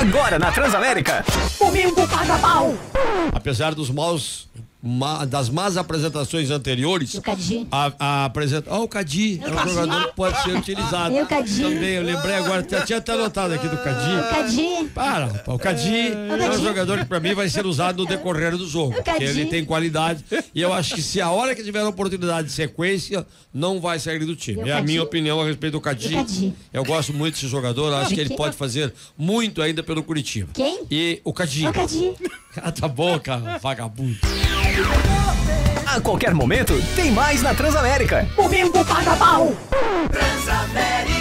Agora na Transamérica. Domingo paga pau. Apesar das más apresentações anteriores, O Cadi. o Cadi é um jogador que pode ser utilizado. E o Cadi? Também, eu lembrei agora, tinha até anotado aqui do Cadi. O Cadi. Para, o Cadi é um jogador que pra mim vai ser usado no decorrer do jogo, porque ele tem qualidade e eu acho que se a hora que tiver a oportunidade de sequência, não vai sair do time. É a minha opinião a respeito do Cadi. Eu gosto muito desse jogador, acho que ele pode fazer muito ainda pelo Curitiba. Quem? E o Cadi. O Cadi. Ah, tá bom, cara, vagabundo. A qualquer momento, tem mais na Transamérica. Domingo paga pau. Transamérica.